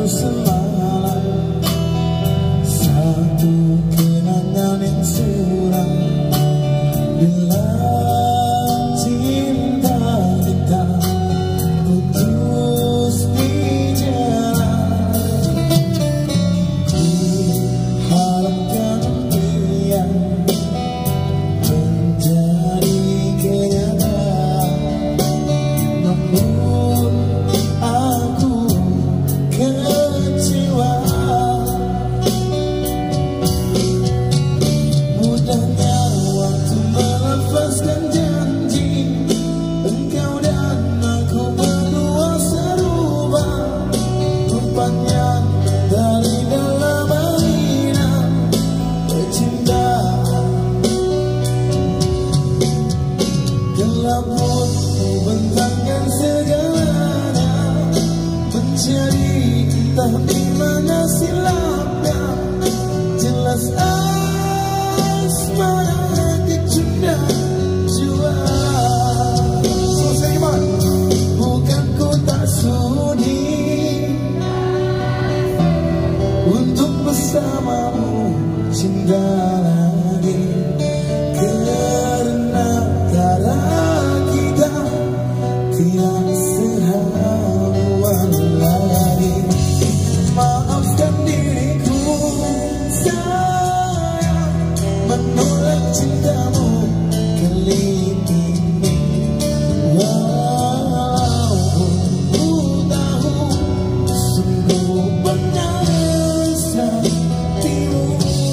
semalam, satu kenangan yang suram. Bila cinta kita putus di jalan, kuharapkan dia menjadi kenyataan. Namun aku kecewa, mudahnya waktu melepaskan janji. Engkau dan aku berdua serupa, rupanya dari dalam mainan percintaan. Gelap pun membentangkan segalanya, mencari entah di mana silapnya. Jelas asmara kecunda jua. Bukan ku tak sudi untuk bersamamu cinta lagi, karena cara kita tidak sehaluan lagi. Maafkan diriku sayang, menolak cintamu kali ini. Walaupun ku tahu sungguh benar saktimu.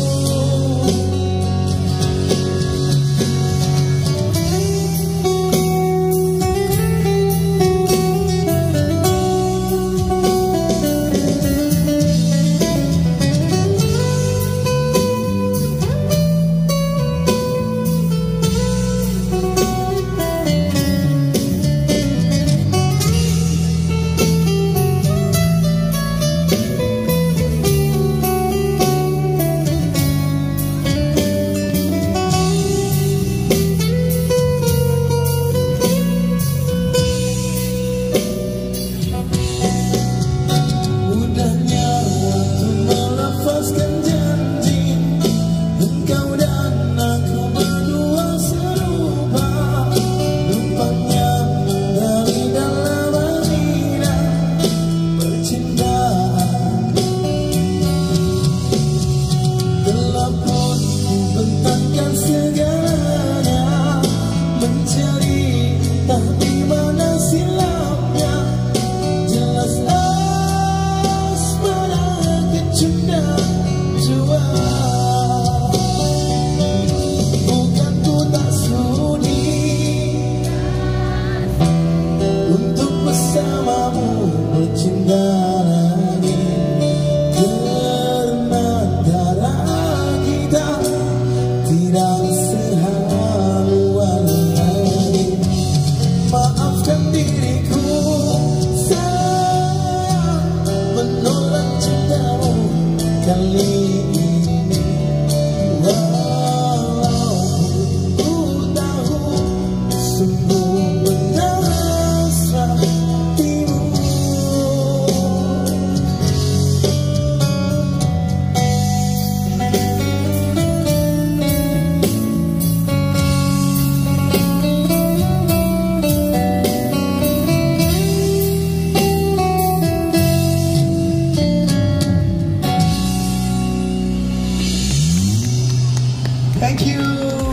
Bersamamu bercinta lagi, karena darah kita tidak sehaluan lagi. Maafkan diriku sayang, menolak cintamu kali ini. Walaupun ku tahu sungguh benar Thank you.